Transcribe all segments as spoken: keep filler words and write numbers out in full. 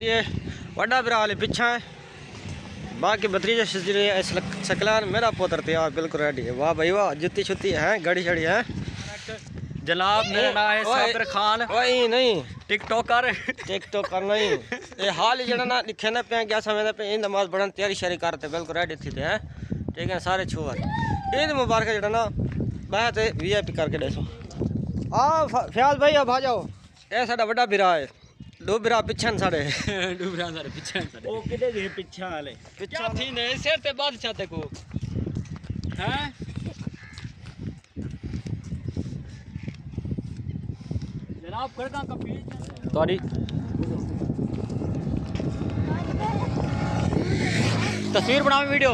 ये वड्डा भरा वाले पिछा है, बाकी भतीजे सकलान मेरा पुत्र तैयार बिल्कुल रेडी है। वाह भाई वाह, जुत्ती छुत्ती है, गड़ी छड़ी है। जनाब मेरा नाम है साबिर खान। वही नहीं टिकटॉकर टिकटॉकर नहीं, ये हाल ही जड़ा ना लिखे ना पे क्या समय पे नमाज पढ़न तैयारी शरी करते बिल्कुल रेडी थी थे हैं। ठीक है सारे छुआ ईद मुबारक जड़ा ना मैं तो वी आई पी करके देसो। हाँ फयाज भाई अब आ जाओ, ये साडा बड़ा बिरा है। दो बिरा पिछन साडे दो बिरा साडे पिछन साडे ओ किदे गए पिछा वाले पिछा थी ने सिर ते बादशाह ते को हैं। जनाब करदा कपी तोरी तस्वीर बनावे वीडियो।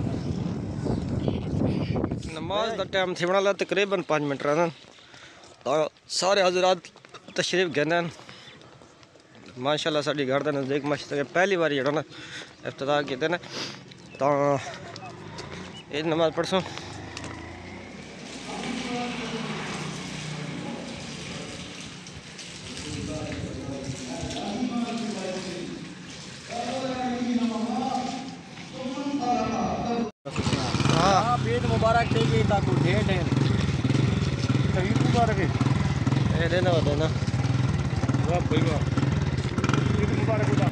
नमाज का टाइम थी बना ला तकरीबन पाँच मिनट रहना तो सारे हजरात तशरीफ गए। माशाल्लाह साड़ी घर का नज़दीक मस्जिद पहली बार जड़ा ना इफ्तिताह किए ने तो ये नमाज पढ़सों। हाँ ईद मुबारक देगी ताकू ढेर ढेर ईद मुबारक है ये देना होता है ना। वाह भाई वाह, ईद मुबारक हो।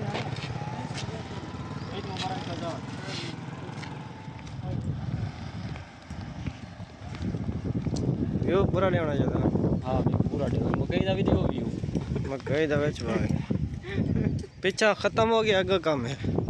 ईद मुबारक सदा व्यू पूरा नहीं होना चाहिए। हाँ पूरा मकई का भी देखो व्यू मकई का पिछा खत्म हो गया, अगर काम है।